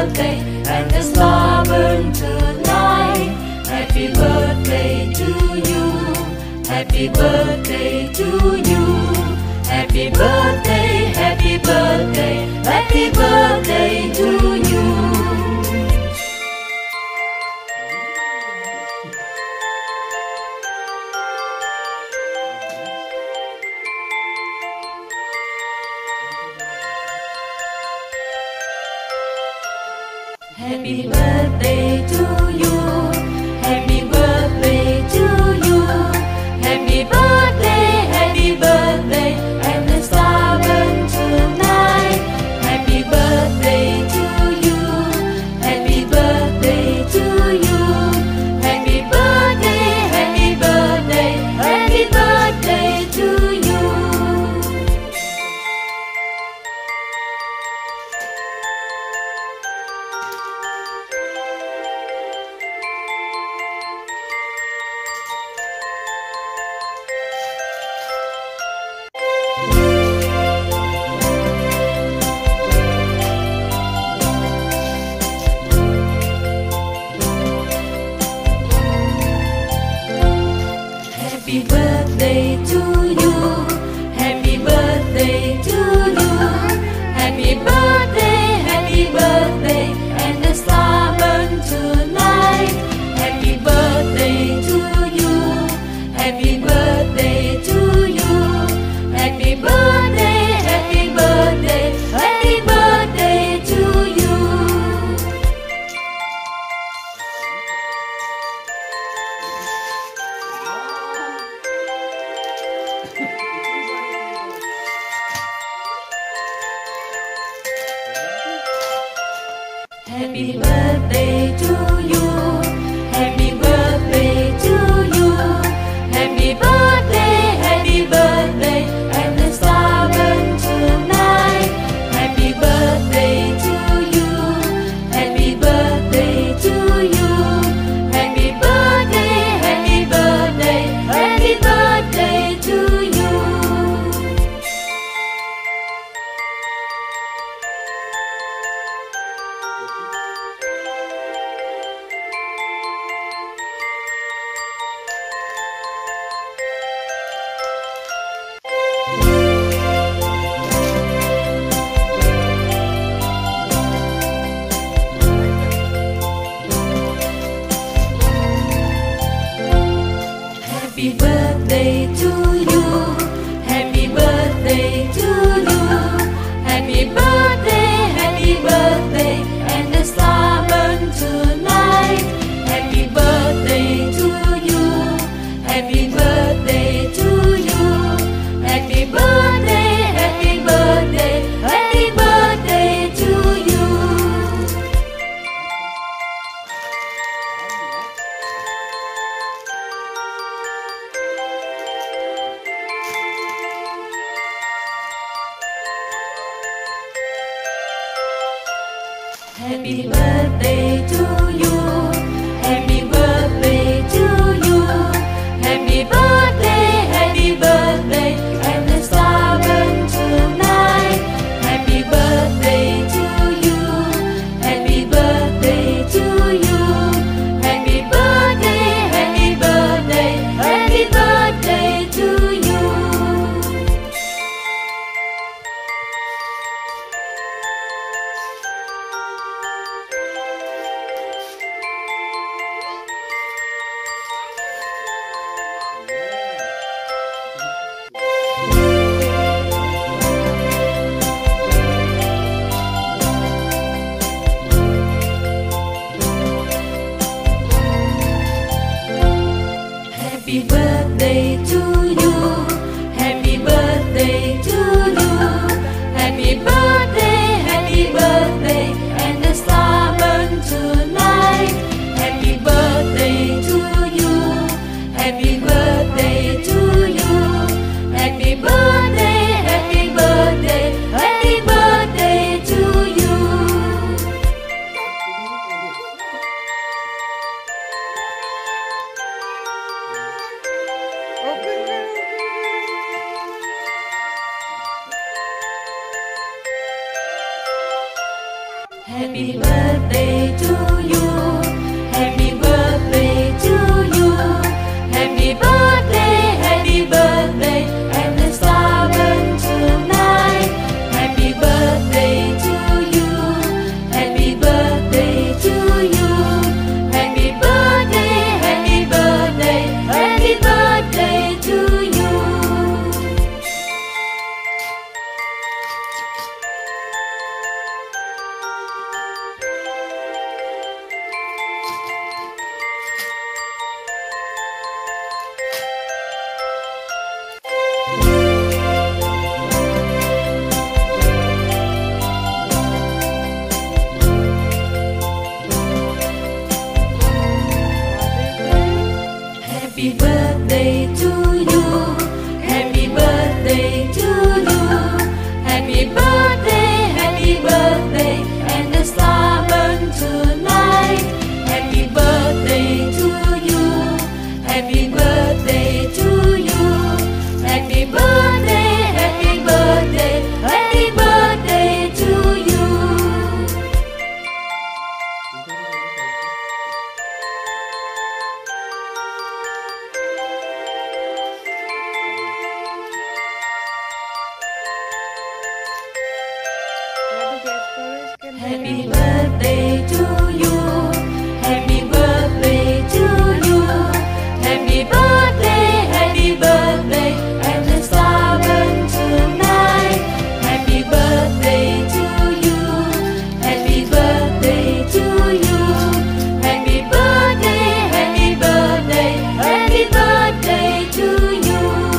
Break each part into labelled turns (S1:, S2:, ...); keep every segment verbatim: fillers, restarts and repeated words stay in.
S1: birthday, and the star burn tonight. Happy birthday to you. Happy birthday to you. Happy birthday, happy birthday, happy birthday to you. Happy birthday to you. Happy birthday to you. Happy birthday, happy birthday, and the star burn tonight. Happy birthday to you. Happy birthday to you. Happy birthday, happy birthday, happy birthday to you. Happy birthday to you. Happy birthday to you. Happy birthday, happy birthday, and the star burn tonight. Happy birthday to you. Happy birthday to you. Happy birthday, happy birthday, happy birthday to you. Happy birthday to you. Happy birthday to you. Happy birthday, happy birthday, and the star burn tonight. Happy birthday to you. Happy birthday to you. Happy birthday, happy birthday, happy birthday to you. Happy birthday to you. Happy birthday to you. Happy birthday, happy birthday, and the star burn tonight. Happy birthday to you. Happy birthday to you. Happy birthday, happy birthday, happy birthday to you. Happy birthday to you. Happy birthday to you. Happy birthday, happy birthday, and the star burn tonight. Happy birthday to you. Happy birthday to you. Happy birthday, happy birthday, happy birthday to you. birthday to you. Happy birthday to you. Happy birthday, happy birthday, and the star burn tonight. Happy birthday to you. Happy birthday to you. Happy birthday, happy birthday, happy birthday to you. Happy birthday to you. Happy birthday to you. Happy birthday, happy birthday, and the star burn tonight. Happy birthday to you. Happy birthday to you. Happy birthday, happy birthday, happy birthday to you. Happy birthday to you. Happy birthday to you. Happy birthday, happy birthday, and the star burn tonight. Happy birthday to you. Happy birthday to you. Happy birthday, happy birthday, happy birthday to you.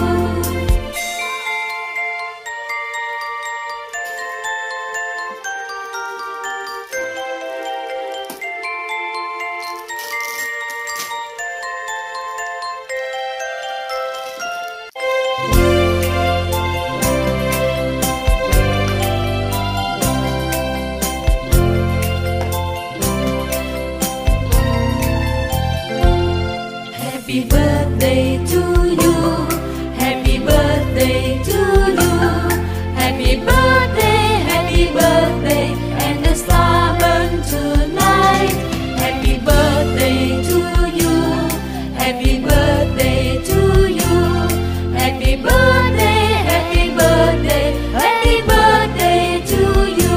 S1: Happy birthday to you. Happy birthday to you. Happy birthday, happy birthday, and the star burn tonight. Happy birthday to you. Happy birthday to you. Happy birthday, happy birthday, happy birthday to you.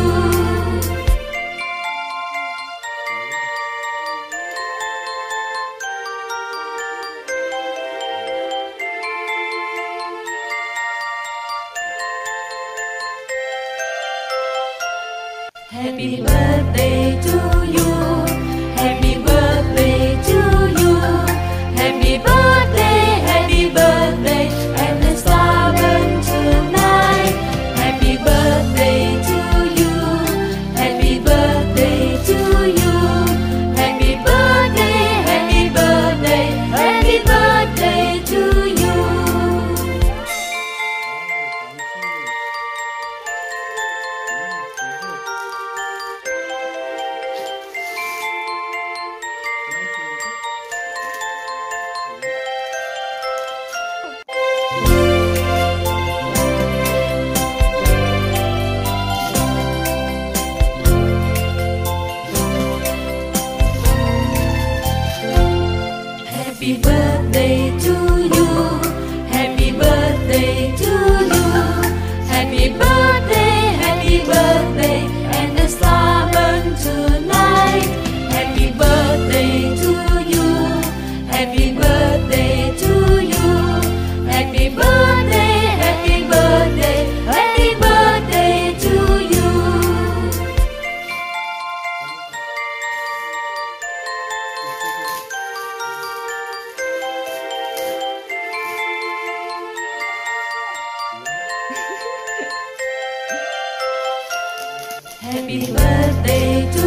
S1: Happy birthday to you. Happy birthday to you. Happy birthday, happy birthday, and the star burn tonight. Happy birthday to you. Happy birthday to you. Happy birthday, happy birthday, happy birthday to you. Happy birthday to you. Happy birthday to you. Happy birthday, happy birthday, and the star burn tonight. Happy birthday to you. Happy birthday to you. Happy birthday, happy birthday, happy birthday to you. Happy birthday to